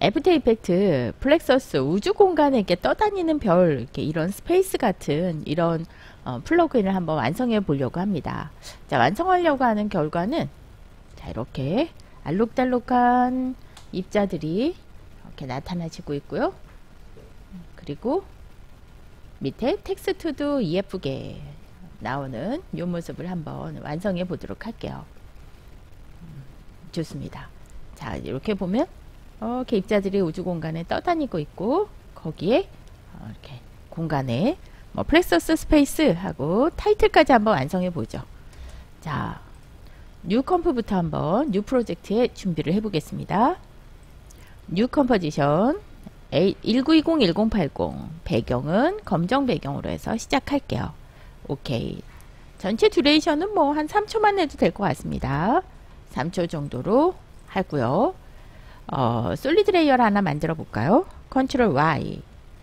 애프터 이펙트 플렉서스 우주 공간에 이렇게 떠다니는 별, 이렇게 이런 스페이스 같은 이런 플러그인을 한번 완성해 보려고 합니다. 자, 완성하려고 하는 결과는 자, 이렇게 알록달록한 입자들이 이렇게 나타나지고 있고요. 그리고 밑에 텍스트도 예쁘게 나오는 이 모습을 한번 완성해 보도록 할게요. 좋습니다. 자, 이렇게 보면 이렇게 입자들이 우주 공간에 떠다니고 있고, 거기에 이렇게 공간에 뭐 플렉서스 스페이스 하고 타이틀까지 한번 완성해 보죠. 자, 뉴 컴프부터 한번 뉴 프로젝트에 준비를 해 보겠습니다. 뉴 컴포지션 1920-1080 배경은 검정 배경으로 해서 시작할게요. 오케이. 전체 듀레이션은 뭐 한 3초만 해도 될 것 같습니다. 3초 정도로 하고요. 솔리드 레이어를 하나 만들어 볼까요? 컨트롤 Y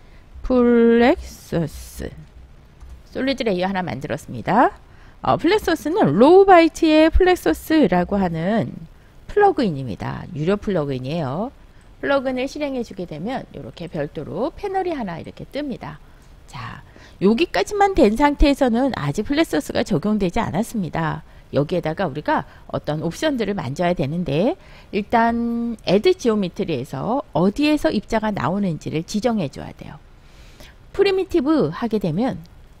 플렉서스 솔리드 레이어 하나 만들었습니다. 플렉서스는 로우 바이트의 플렉서스라고 하는 플러그인입니다. 유료 플러그인이에요. 플러그인을 실행해 주게 되면 이렇게 별도로 패널이 하나 이렇게 뜹니다. 자, 여기까지만 된 상태에서는 아직 플렉서스가 적용되지 않았습니다. 여기에다가 우리가 어떤 옵션들을 만져야 되는데, 일단 Add Geometry에서 어디에서 입자가 나오는지를 지정해 줘야 돼요. 프리미티브 하게 되면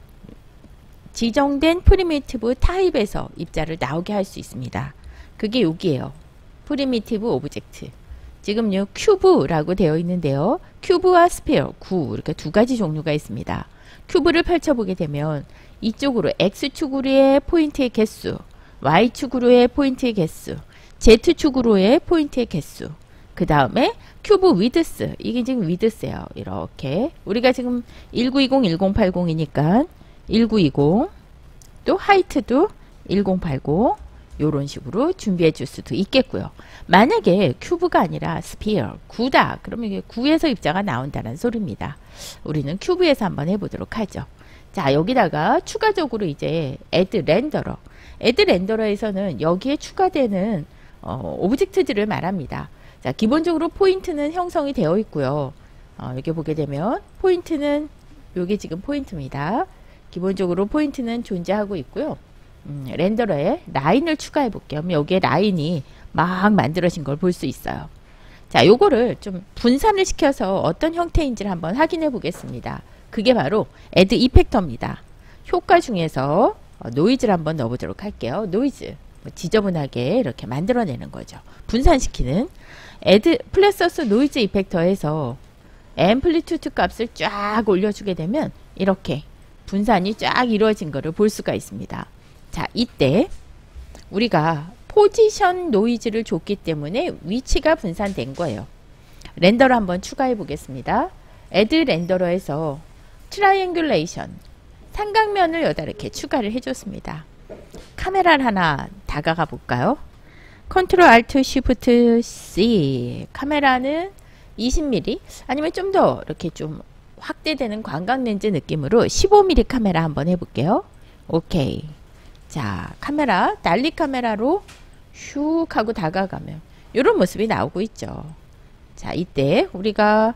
지정된 프리미티브 타입에서 입자를 나오게 할 수 있습니다. 그게 여기에요. 프리미티브 오브젝트. 지금요 큐브라고 되어 있는데요. 큐브와 스페어, 구, 이렇게 두 가지 종류가 있습니다. 큐브를 펼쳐보게 되면 이쪽으로 X축으로의 포인트의 개수, Y축으로의 포인트의 개수, Z축으로의 포인트의 개수, 그 다음에 큐브 위드스, 이게 지금 위드스예요. 이렇게 우리가 지금 1920, 1080이니까 1920, 또 하이트도 1080, 요런 식으로 준비해 줄 수도 있겠고요. 만약에 큐브가 아니라 스피어, 구다. 그러면 이게 구에서 입자가 나온다는 소리입니다. 우리는 큐브에서 한번 해보도록 하죠. 자, 여기다가 추가적으로 이제 add 렌더러. add 렌더러에서는 여기에 추가되는 오브젝트들을 말합니다. 자, 기본적으로 포인트는 형성이 되어 있고요. 여기 보게 되면 포인트는 요게 지금 포인트입니다. 기본적으로 포인트는 존재하고 있고요. 렌더러에 라인을 추가해 볼게요. 그럼 여기에 라인이 막 만들어진 걸 볼 수 있어요. 자, 요거를 좀 분산을 시켜서 어떤 형태인지를 한번 확인해 보겠습니다. 그게 바로 Add 이펙터입니다. 효과 중에서 노이즈를 한번 넣어보도록 할게요. 노이즈, 지저분하게 이렇게 만들어내는 거죠. 분산시키는 Add 플렉서스 노이즈 이펙터에서 앰플리튜드 값을 쫙 올려주게 되면 이렇게 분산이 쫙 이루어진 거를 볼 수가 있습니다. 자, 이때 우리가 포지션 노이즈를 줬기 때문에 위치가 분산된 거예요. 렌더러 한번 추가해 보겠습니다. Add 렌더러에서 트라이앵귤레이션, 삼각면을 여기다 이렇게 추가를 해줬습니다. 카메라를 하나 다가가 볼까요? 컨트롤 알트 쉬프트 C. 카메라는 20mm 아니면 좀 더 이렇게 좀 확대되는 광각렌즈 느낌으로 15mm 카메라 한번 해볼게요. 오케이. 자, 카메라, 난리 카메라로 슉 하고 다가가면 이런 모습이 나오고 있죠. 자, 이때 우리가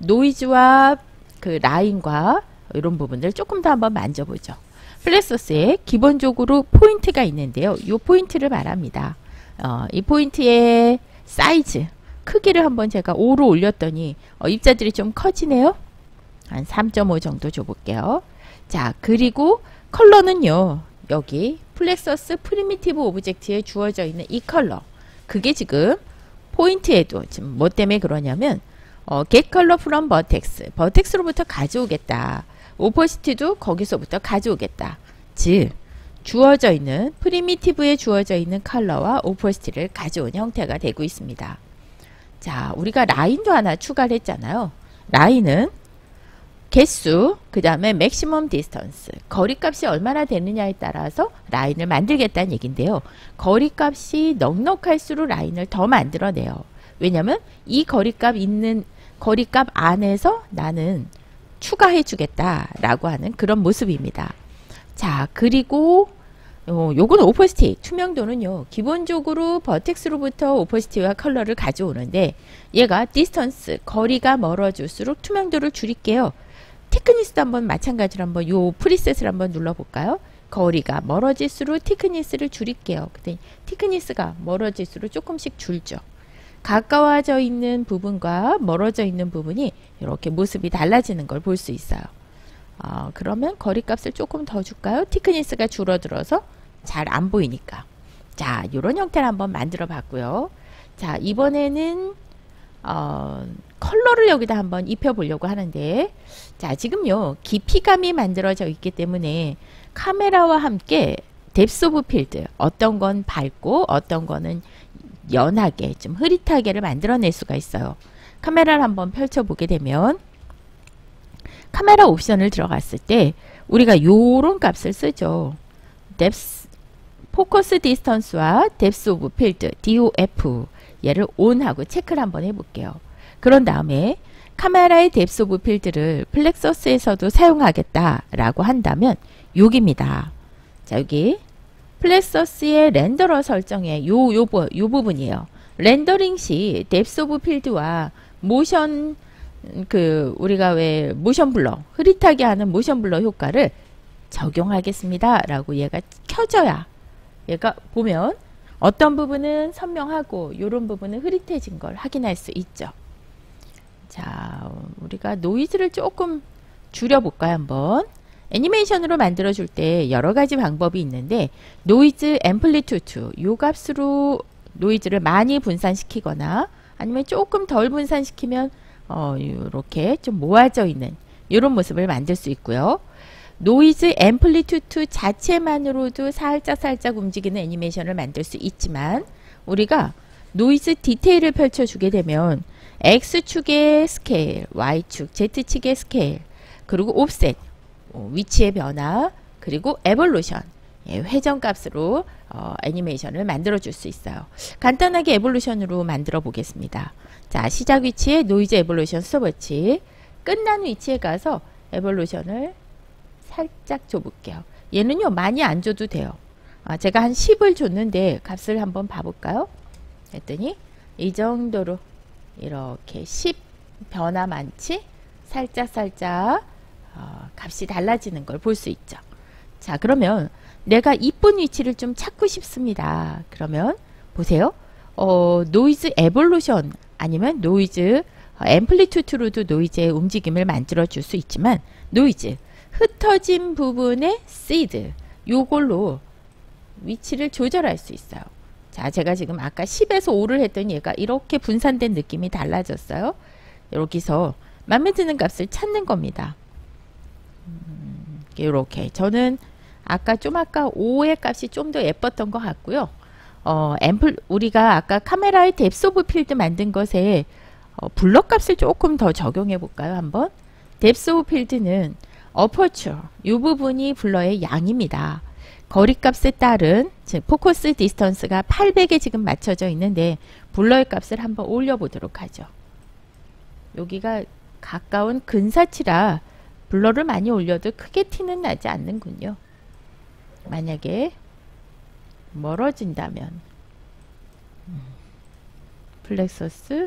노이즈와 그 라인과 이런 부분들 조금 더 한번 만져보죠. 플렉서스에 기본적으로 포인트가 있는데요. 이 포인트를 말합니다. 이 포인트의 사이즈, 크기를 한번 제가 5로 올렸더니 입자들이 좀 커지네요. 한 3.5 정도 줘볼게요. 자, 그리고 컬러는요. 여기 플렉서스 프리미티브 오브젝트에 주어져 있는 이 컬러, 그게 지금 포인트에도 지금 뭐 때문에 그러냐면 get color from vertex, 버텍스로부터 가져오겠다. 오퍼시티도 거기서부터 가져오겠다. 즉 주어져 있는 프리미티브에 주어져 있는 컬러와 오퍼시티를 가져온 형태가 되고 있습니다. 자, 우리가 라인도 하나 추가를 했잖아요. 라인은 개수, 그 다음에 맥시멈 디스턴스, 거리값이 얼마나 되느냐에 따라서 라인을 만들겠다는 얘기인데요. 거리값이 넉넉할수록 라인을 더 만들어내요. 왜냐면 이 거리값 있는 거리값 안에서 나는 추가해 주겠다 라고 하는 그런 모습입니다. 자, 그리고 요건 오퍼시티, 투명도는요, 기본적으로 버텍스로부터 오퍼시티와 컬러를 가져오는데, 얘가 디스턴스, 거리가 멀어질수록 투명도를 줄일게요. 티크니스도 한번 마찬가지로 한번 요 프리셋을 한번 눌러볼까요? 거리가 멀어질수록 티크니스를 줄일게요. 그때 티크니스가 멀어질수록 조금씩 줄죠. 가까워져 있는 부분과 멀어져 있는 부분이 이렇게 모습이 달라지는 걸 볼 수 있어요. 그러면 거리값을 조금 더 줄까요? 티크니스가 줄어들어서 잘 안 보이니까. 자, 이런 형태를 한번 만들어 봤고요. 자, 이번에는 컬러를 여기다 한번 입혀 보려고 하는데, 자, 지금요, 깊이감이 만들어져 있기 때문에 카메라와 함께 뎁스 오브 필드, 어떤 건 밝고 어떤 거는 연하게, 좀 흐릿하게를 만들어낼 수가 있어요. 카메라를 한번 펼쳐보게 되면, 카메라 옵션을 들어갔을 때 우리가 요런 값을 쓰죠. 뎁스, 포커스 디스턴스와 뎁스 오브 필드, DOF, 얘를 ON하고 체크를 한번 해볼게요. 그런 다음에 카메라의 뎁스 오브 필드를 플렉서스에서도 사용하겠다라고 한다면 여기입니다. 자, 여기 플렉서스의 렌더러 설정에 요 부분이에요. 렌더링 시 뎁스 오브 필드와 모션, 우리가 왜 모션 블러, 흐릿하게 하는 모션 블러 효과를 적용하겠습니다 라고 얘가 켜져야, 얘가 보면 어떤 부분은 선명하고 이런 부분은 흐릿해진 걸 확인할 수 있죠. 자, 우리가 노이즈를 조금 줄여볼까요? 한번. 애니메이션으로 만들어줄 때 여러 가지 방법이 있는데, 노이즈 앰플리튜드, 요 값으로 노이즈를 많이 분산시키거나 아니면 조금 덜 분산시키면 이렇게 좀 모아져 있는 이런 모습을 만들 수 있고요. 노이즈 앰플리튜드 자체만으로도 살짝 움직이는 애니메이션을 만들 수 있지만, 우리가 노이즈 디테일을 펼쳐주게 되면 X축의 스케일, Y축, Z축의 스케일, 그리고 옵셋, 위치의 변화, 그리고 에볼루션, 회전값으로 애니메이션을 만들어 줄 수 있어요. 간단하게 에볼루션으로 만들어 보겠습니다. 자, 시작 위치에 노이즈 에볼루션 스톱워치, 끝난 위치에 가서 에볼루션을 살짝 줘볼게요. 얘는요, 많이 안 줘도 돼요. 제가 한 10을 줬는데 값을 한번 봐볼까요? 했더니 이 정도로 이렇게 10 변화 많지? 살짝 값이 달라지는 걸 볼 수 있죠. 자, 그러면 내가 이쁜 위치를 좀 찾고 싶습니다. 그러면 보세요. 노이즈 에볼루션 아니면 노이즈 앰플리튜드로도 노이즈의 움직임을 만들어 줄 수 있지만, 노이즈 흩어진 부분의 시드, 요걸로 위치를 조절할 수 있어요. 자, 제가 지금 아까 10에서 5를 했더니 얘가 이렇게 분산된 느낌이 달라졌어요. 여기서 마음에 드는 값을 찾는 겁니다. 이렇게 저는 아까 5의 값이 좀 더 예뻤던 것 같고요. 우리가 아까 카메라의 뎁스 오브 필드 만든 것에 블러 값을 조금 더 적용해 볼까요? 한번. 뎁스 오브 필드는 어퍼처, 이 부분이 블러의 양입니다. 거리값에 따른, 즉 포커스 디스턴스가 800에 지금 맞춰져 있는데 블러의 값을 한번 올려보도록 하죠. 여기가 가까운 근사치라 블러를 많이 올려도 크게 티는 나지 않는군요. 만약에 멀어진다면 플렉서스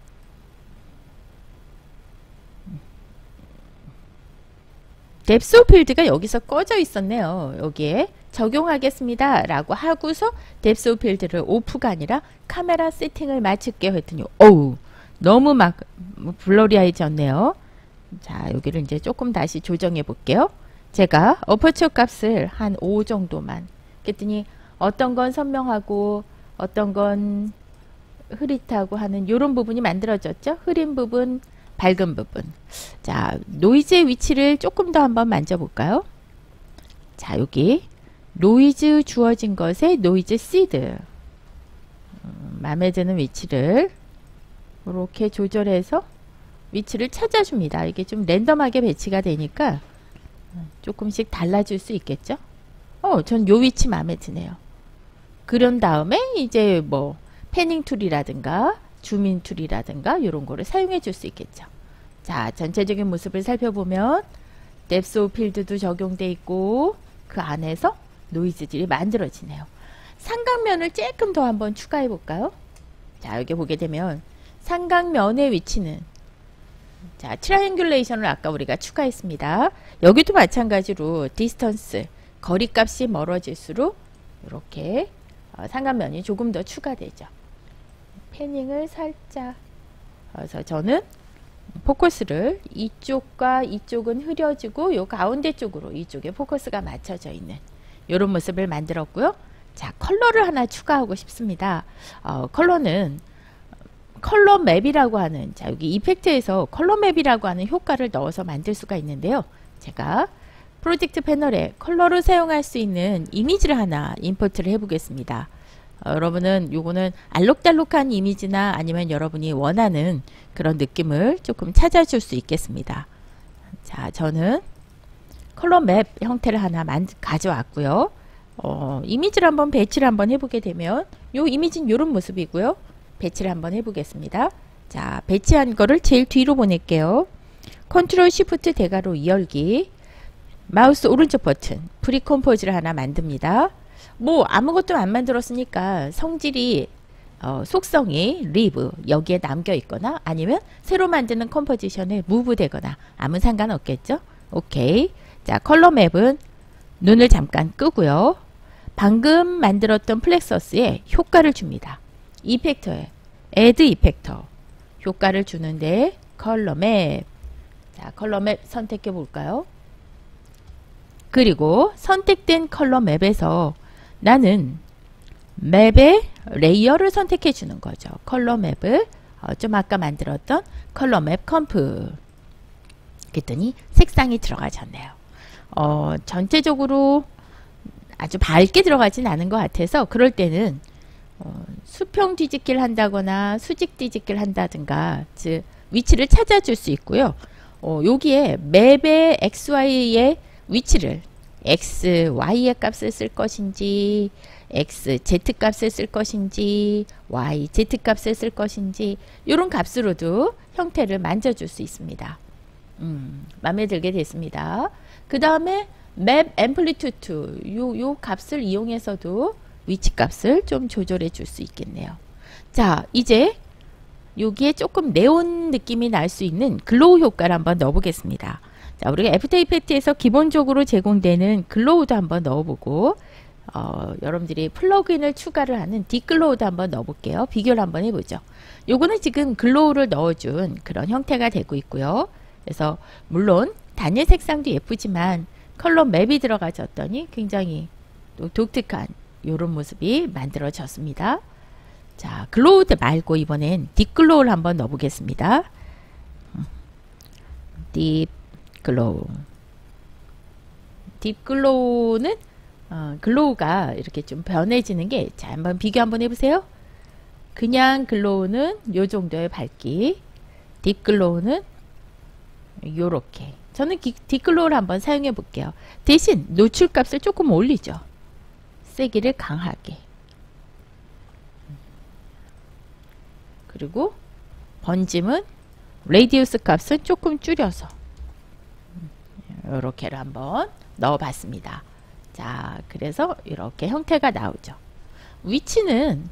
뎁스 오브 필드가 여기서 꺼져 있었네요. 여기에 적용하겠습니다 라고 하고서 뎁스 오브 필드를 오프가 아니라 카메라 세팅을 마칠게요 했더니 어우, 너무 막 블러리해졌네요. 자, 여기를 이제 조금 다시 조정해 볼게요. 제가 어퍼처 값을 한 5 정도만 그랬더니 어떤 건 선명하고 어떤 건 흐릿하고 하는 이런 부분이 만들어졌죠. 흐린 부분, 밝은 부분. 자, 노이즈의 위치를 조금 더 한번 만져볼까요? 자, 여기 노이즈 주어진 것에 노이즈 시드, 마음에 드는 위치를 이렇게 조절해서 위치를 찾아줍니다. 이게 좀 랜덤하게 배치가 되니까 조금씩 달라질 수 있겠죠. 전 요 위치 마음에 드네요. 그런 다음에 이제 뭐 패닝 툴이라든가 줌인 툴이라든가 이런 거를 사용해 줄 수 있겠죠. 자, 전체적인 모습을 살펴보면 뎁스 오브 필드도 적용돼 있고 그 안에서 노이즈들이 만들어지네요. 삼각면을 조금 더 한번 추가해 볼까요? 자, 여기 보게 되면 삼각면의 위치는, 자, 트라이앵귤레이션을 아까 우리가 추가했습니다. 여기도 마찬가지로 디스턴스, 거리값이 멀어질수록 이렇게 삼각면이 조금 더 추가되죠. 패닝을 살짝, 그래서 저는 포커스를 이쪽과 이쪽은 흐려지고 요 가운데 쪽으로 이쪽에 포커스가 맞춰져 있는 이런 모습을 만들었고요. 자, 컬러를 하나 추가하고 싶습니다. 컬러는 컬러 맵이라고 하는, 자, 여기 이펙트에서 컬러 맵이라고 하는 효과를 넣어서 만들 수가 있는데요. 제가 프로젝트 패널에 컬러를 사용할 수 있는 이미지를 하나 임포트를 해 보겠습니다. 여러분은 요거는 알록달록한 이미지나 아니면 여러분이 원하는 그런 느낌을 조금 찾아줄 수 있겠습니다. 자, 저는 컬러 맵 형태를 하나 가져왔고요. 이미지를 한번 배치를 한번 해보게 되면 요 이미지는 요런 모습이고요. 배치를 한번 해보겠습니다. 자, 배치한 거를 제일 뒤로 보낼게요. 컨트롤 시프트 대괄호 2열기, 마우스 오른쪽 버튼, 프리컴포즈를 하나 만듭니다. 뭐 아무것도 안 만들었으니까 성질이 속성이 리브 여기에 남겨 있거나 아니면 새로 만드는 컴포지션에 무브 되거나 아무 상관없겠죠. 오케이. 자, 컬러 맵은 눈을 잠깐 끄고요. 방금 만들었던 플렉서스에 효과를 줍니다. 이펙터에 애드 이펙터 효과를 주는데 컬러 맵, 자, 컬러 맵 선택해 볼까요? 그리고 선택된 컬러 맵에서 나는 맵의 레이어를 선택해 주는 거죠. 컬러 맵을 좀 아까 만들었던 컬러 맵 컴프, 그랬더니 색상이 들어가졌네요. 전체적으로 아주 밝게 들어가진 않은 것 같아서 그럴 때는 수평 뒤집기를 한다거나 수직 뒤집기를 한다든가, 즉 위치를 찾아줄 수 있고요. 여기에 맵의 XY의 위치를 X, Y의 값을 쓸 것인지, X, Z 값을 쓸 것인지, Y, Z 값을 쓸 것인지, 이런 값으로도 형태를 만져줄 수 있습니다. 마음에 들게 됐습니다. 그 다음에 맵 앰플리튜드, 요 값을 이용해서도 위치 값을 좀 조절해 줄 수 있겠네요. 자, 이제 여기에 조금 네온 느낌이 날 수 있는 글로우 효과를 한번 넣어 보겠습니다. 자, 우리가 애프터 이펙트에서 기본적으로 제공되는 글로우도 한번 넣어보고, 여러분들이 플러그인을 추가를 하는 딥글로우도 한번 넣어볼게요. 비교를 한번 해보죠. 요거는 지금 글로우를 넣어준 그런 형태가 되고 있고요. 그래서 물론 단일 색상도 예쁘지만 컬러 맵이 들어가졌더니 굉장히 또 독특한 이런 모습이 만들어졌습니다. 자, 글로우 말고 이번엔 딥글로우를 한번 넣어보겠습니다. 딥글로우. 딥글로우는 글로우가 이렇게 좀 변해지는 게, 자, 한번 비교 한번 해보세요. 그냥 글로우는 요 정도의 밝기, 딥글로우는 요렇게. 저는 딥글로우를 한번 사용해 볼게요. 대신 노출값을 조금 올리죠. 세기를 강하게. 그리고 번짐은 레디우스 값은 조금 줄여서 이렇게를 한번 넣어 봤습니다. 자, 그래서 이렇게 형태가 나오죠. 위치는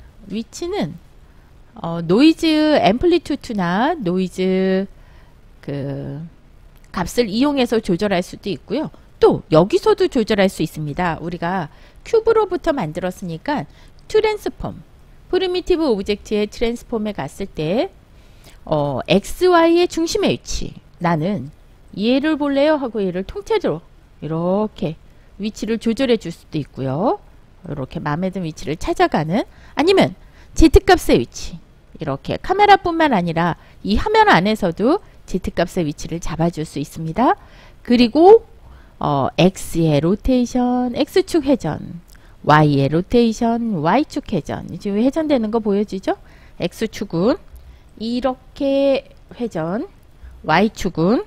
노이즈 앰플리튜드나 노이즈 그 값을 이용해서 조절할 수도 있고요. 또 여기서도 조절할 수 있습니다. 우리가 큐브로부터 만들었으니까 트랜스폼, 프리미티브 오브젝트의 트랜스폼에 갔을 때 XY의 중심의 위치, 나는 얘를 볼래요 하고 얘를 통째로 이렇게 위치를 조절해 줄 수도 있고요. 이렇게 마음에 드는 위치를 찾아가는, 아니면 Z값의 위치, 이렇게 카메라뿐만 아니라 이 화면 안에서도 Z값의 위치를 잡아줄 수 있습니다. 그리고 X의 로테이션, X축 회전, Y의 로테이션, Y축 회전. 지금 회전되는 거 보여지죠? X축은 이렇게 회전, Y축은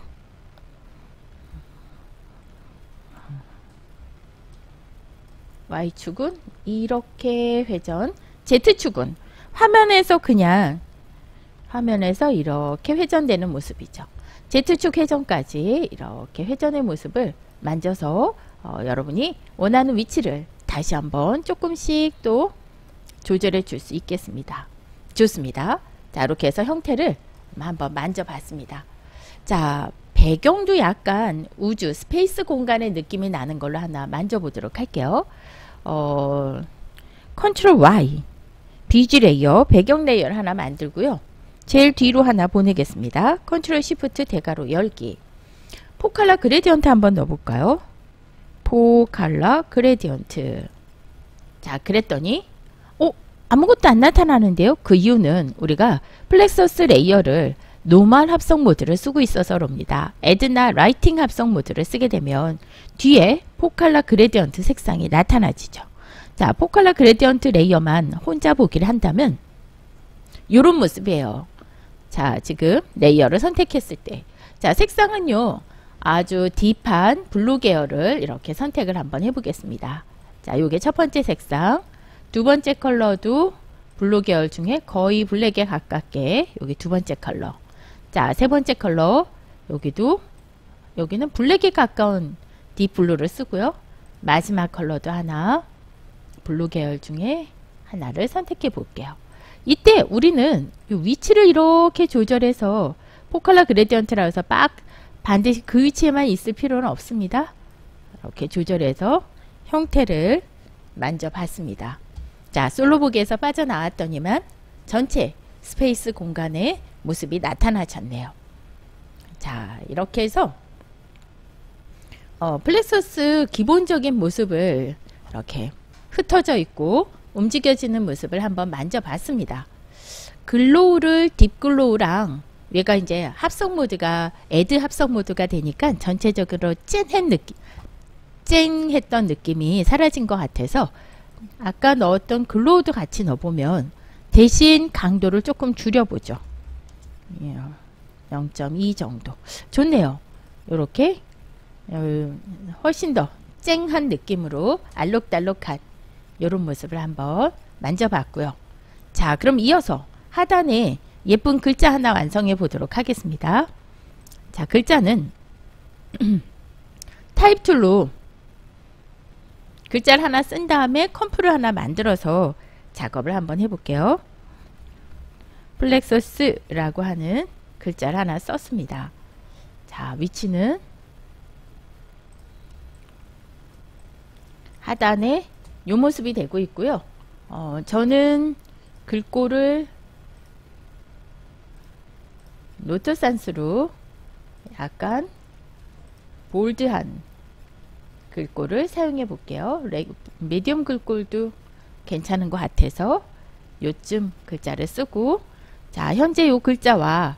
이렇게 회전, Z축은 화면에서 이렇게 회전되는 모습이죠. Z축 회전까지 이렇게 회전의 모습을 만져서 여러분이 원하는 위치를 다시 한번 조금씩 또 조절해 줄 수 있겠습니다. 좋습니다. 자, 이렇게 해서 형태를 한번 만져봤습니다. 자, 배경도 약간 우주, 스페이스 공간의 느낌이 나는 걸로 하나 만져보도록 할게요. 컨트롤 Y, BG 레이어, 배경 레이어를 하나 만들고요. 제일 뒤로 하나 보내겠습니다. 컨트롤 시프트 대괄호 열기. 포칼라 그레디언트 한번 넣어볼까요? 포칼라 그레디언트. 자, 그랬더니 아무것도 안 나타나는데요. 그 이유는 우리가 플렉서스 레이어를 노멀 합성 모드를 쓰고 있어서 그럽니다. 애드나 라이팅 합성 모드를 쓰게 되면 뒤에 포칼라 그레디언트 색상이 나타나지죠. 자, 포칼라 그레디언트 레이어만 혼자 보기를 한다면 이런 모습이에요. 자, 지금 레이어를 선택했을 때, 자, 색상은요 아주 딥한 블루 계열을 이렇게 선택을 한번 해보겠습니다. 자, 요게 첫 번째 색상. 두 번째 컬러도 블루 계열 중에 거의 블랙에 가깝게 여기 두 번째 컬러. 자, 세 번째 컬러 여기는 블랙에 가까운 딥블루를 쓰고요. 마지막 컬러도 하나 블루 계열 중에 하나를 선택해 볼게요. 이때 우리는 이 위치를 이렇게 조절해서 포칼라 그레디언트라고 해서 반드시 그 위치에만 있을 필요는 없습니다. 이렇게 조절해서 형태를 만져봤습니다. 자, 솔로보기에서 빠져나왔더니만 전체 스페이스 공간의 모습이 나타나졌네요. 자, 이렇게 해서 플렉서스 기본적인 모습을 이렇게 흩어져 있고 움직여지는 모습을 한번 만져봤습니다. 글로우를 딥글로우랑 얘가 이제 합성 모드가 애드 합성 모드가 되니까 전체적으로 쨍했던 느낌이 사라진 것 같아서 아까 넣었던 글로우도 같이 넣어보면 대신 강도를 조금 줄여보죠. 0.2 정도. 좋네요. 이렇게 훨씬 더 쨍한 느낌으로 알록달록한 이런 모습을 한번 만져봤고요. 자, 그럼 이어서 하단에 예쁜 글자 하나 완성해 보도록 하겠습니다. 자, 글자는 타입 툴로 글자를 하나 쓴 다음에 컴프를 하나 만들어서 작업을 한번 해볼게요. 플렉서스라고 하는 글자를 하나 썼습니다. 자, 위치는 하단에 이 모습이 되고 있고요. 저는 글꼴을 노트산스로 약간 볼드한 글꼴을 사용해 볼게요. 미디엄 글꼴도 괜찮은 것 같아서 요쯤 글자를 쓰고, 자, 현재 요 글자와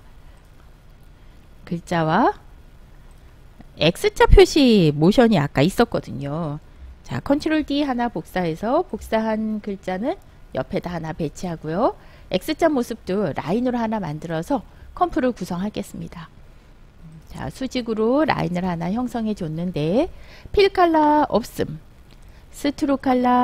X자 표시 모션이 아까 있었거든요. 자, 컨트롤 D 하나 복사해서 복사한 글자는 옆에다 하나 배치하고요. X자 모습도 라인으로 하나 만들어서 컴프를 구성하겠습니다. 자, 수직으로 라인을 하나 형성해 줬는데 필 컬러 없음. 스트로크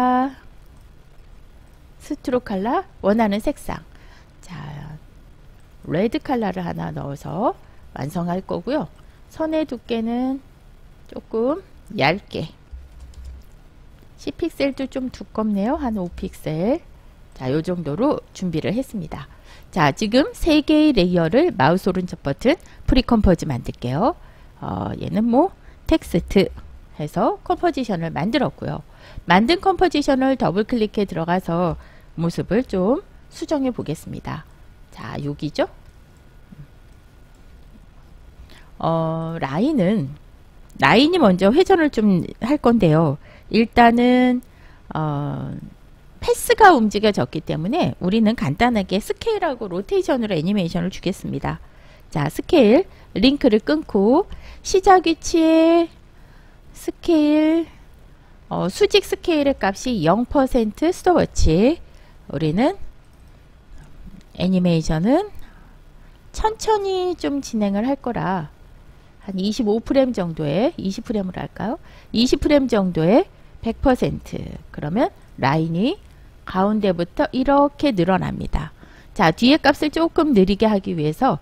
컬러 원하는 색상. 자, 레드 컬러를 하나 넣어서 완성할 거고요. 선의 두께는 조금 얇게, C픽셀도 좀 두껍네요. 한 5픽셀. 자, 요 정도로 준비를 했습니다. 자, 지금 3개의 레이어를 마우스 오른쪽 버튼 프리컴포즈 만들게요. 얘는 뭐 텍스트 해서 컴포지션을 만들었고요. 만든 컴포지션을 더블 클릭해 들어가서 모습을 좀 수정해 보겠습니다. 자, 여기죠. 라인이 먼저 회전을 좀 할 건데요. 일단은 패스가 움직여졌기 때문에 우리는 간단하게 스케일하고 로테이션으로 애니메이션을 주겠습니다. 자, 스케일 링크를 끊고 시작 위치에 스케일 수직 스케일의 값이 0% 스톱워치. 우리는 애니메이션은 천천히 좀 진행을 할 거라 한 25프레임 정도에 20프레임으로 할까요? 20프레임 정도에 100%. 그러면 라인이 가운데부터 이렇게 늘어납니다. 자, 뒤에 값을 조금 느리게 하기 위해서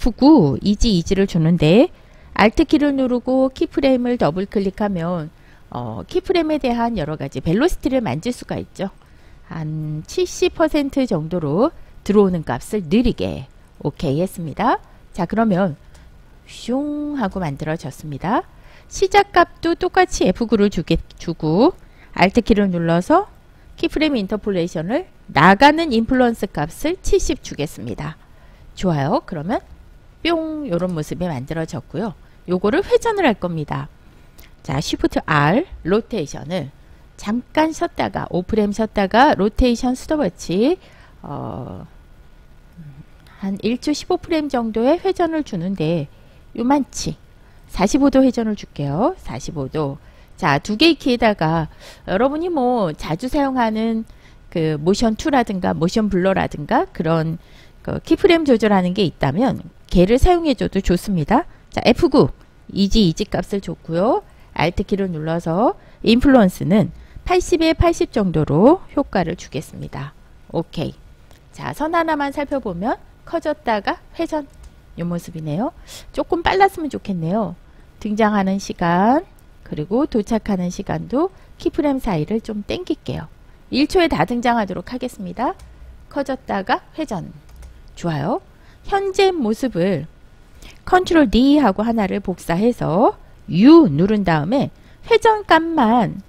F9 이지를 주는데 Alt키를 누르고 키프레임을 더블 클릭하면 키프레임에 대한 여러가지 벨로시티를 만질 수가 있죠. 한 70% 정도로 들어오는 값을 느리게 오케이 했습니다. 자, 그러면 슝 하고 만들어졌습니다. 시작값도 똑같이 F9를 주고 Alt키를 눌러서 키프레임 인터폴레이션을 나가는 인플루언스 값을 70 주겠습니다. 좋아요. 그러면 뿅 요런 모습이 만들어졌고요. 요거를 회전을 할 겁니다. 자, Shift R 로테이션을 잠깐 쉬었다가 5프레임 쉬었다가 로테이션 스톱워치 한 1초 15프레임 정도의 회전을 주는데 요만치 45도 회전을 줄게요. 45도. 자, 두 개의 키에다가 여러분이 뭐 자주 사용하는 그 모션 2라든가 모션 블러라든가 그런 그 키프레임 조절하는 게 있다면 걔를 사용해 줘도 좋습니다. 자, F9 이지 값을 줬고요. Alt키를 눌러서 인플루언스는 80에 80 정도로 효과를 주겠습니다. 오케이. 자, 선 하나만 살펴보면 커졌다가 회전 이 모습이네요. 조금 빨랐으면 좋겠네요. 등장하는 시간 그리고 도착하는 시간도 키프레임 사이를 좀 땡길게요. 1초에 다 등장하도록 하겠습니다. 커졌다가 회전. 좋아요. 현재 모습을 컨트롤 D 하고 하나를 복사해서 U 누른 다음에 회전값만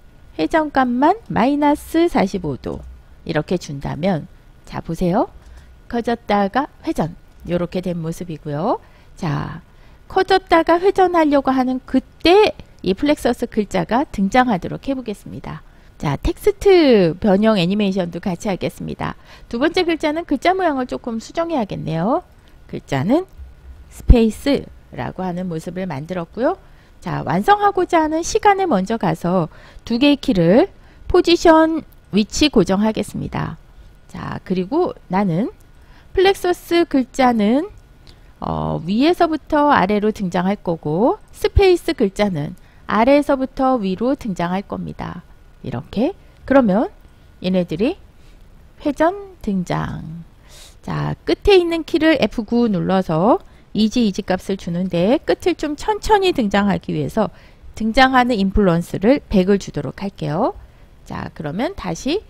마이너스 45도 이렇게 준다면 자, 보세요. 커졌다가 회전 이렇게 된 모습이고요. 자, 커졌다가 회전하려고 하는 그때 이 플렉서스 글자가 등장하도록 해보겠습니다. 자, 텍스트 변형 애니메이션도 같이 하겠습니다. 두 번째 글자는 글자 모양을 조금 수정해야겠네요. 글자는 스페이스라고 하는 모습을 만들었고요. 자, 완성하고자 하는 시간에 먼저 가서 두 개의 키를 포지션 위치 고정하겠습니다. 자, 그리고 나는 플렉서스 글자는 위에서부터 아래로 등장할 거고 스페이스 글자는 아래에서부터 위로 등장할 겁니다. 이렇게. 그러면 얘네들이 회전 등장. 자, 끝에 있는 키를 F9 눌러서 이지 값을 주는데 끝을 좀 천천히 등장하기 위해서 등장하는 인플루언스를 100을 주도록 할게요. 자, 그러면 다시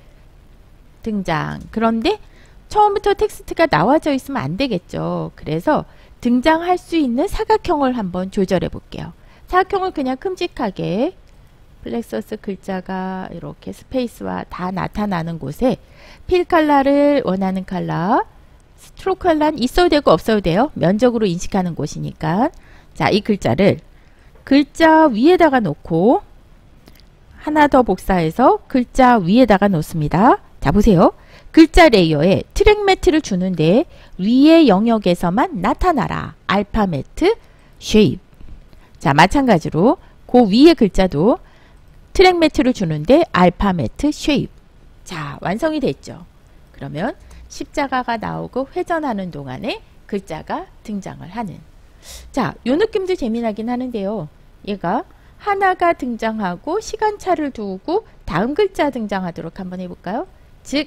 등장. 그런데 처음부터 텍스트가 나와져 있으면 안 되겠죠. 그래서 등장할 수 있는 사각형을 한번 조절해 볼게요. 사각형을 그냥 큼직하게 플렉서스 글자가 이렇게 스페이스와 다 나타나는 곳에 필 컬러를 원하는 컬러, 스트로크 컬러는 있어도 되고 없어도 돼요. 면적으로 인식하는 곳이니까. 자, 이 글자를 글자 위에다가 놓고 하나 더 복사해서 글자 위에다가 놓습니다. 자, 보세요. 글자 레이어에 트랙 매트를 주는데 위의 영역에서만 나타나라. 알파 매트 쉐입. 자, 마찬가지로 그 위의 글자도 트랙 매트를 주는데 알파 매트 쉐입. 자, 완성이 됐죠. 그러면 십자가가 나오고 회전하는 동안에 글자가 등장을 하는. 자, 요 느낌도 재미나긴 하는데요. 얘가 하나가 등장하고 시간차를 두고 다음 글자 등장하도록 한번 해볼까요? 즉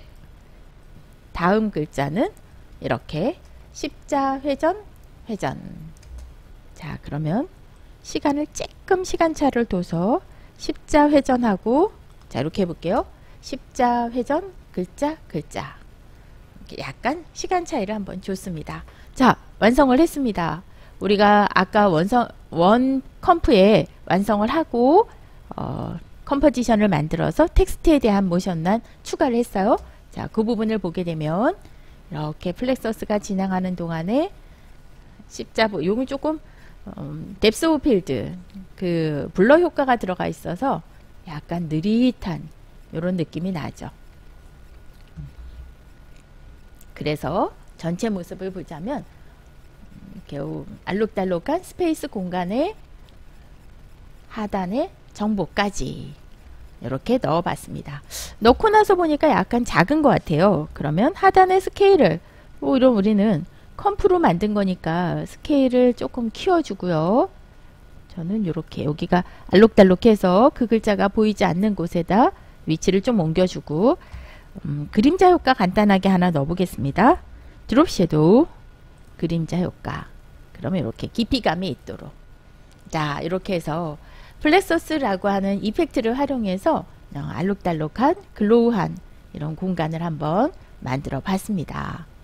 다음 글자는 이렇게 십자 회전 회전. 자, 그러면 시간을 조금 시간차를 둬서 십자 회전하고 자, 이렇게 해볼게요. 십자 회전 글자 글자. 이렇게 약간 시간 차이를 한번 줬습니다. 자, 완성을 했습니다. 우리가 아까 원 컴프에 완성을 하고 컴포지션을 만들어서 텍스트에 대한 모션만 추가를 했어요. 자, 그 부분을 보게 되면 이렇게 플렉서스가 진행하는 동안에 십자보 요건 조금 뎁스 오브 필드 그 블러 효과가 들어가 있어서 약간 느릿한 이런 느낌이 나죠. 그래서 전체 모습을 보자면 겨우 알록달록한 스페이스 공간에 하단에 정보까지 이렇게 넣어봤습니다. 넣고 나서 보니까 약간 작은 것 같아요. 그러면 하단의 스케일을 이런 우리는 컴프로 만든 거니까 스케일을 조금 키워주고요. 저는 이렇게 여기가 알록달록해서 그 글자가 보이지 않는 곳에다 위치를 좀 옮겨주고 그림자 효과 간단하게 하나 넣어보겠습니다. 드롭 섀도우 그림자 효과. 그러면 이렇게 깊이감이 있도록. 자, 이렇게 해서 플렉서스라고 하는 이펙트를 활용해서 알록달록한 글로우한 이런 공간을 한번 만들어 봤습니다.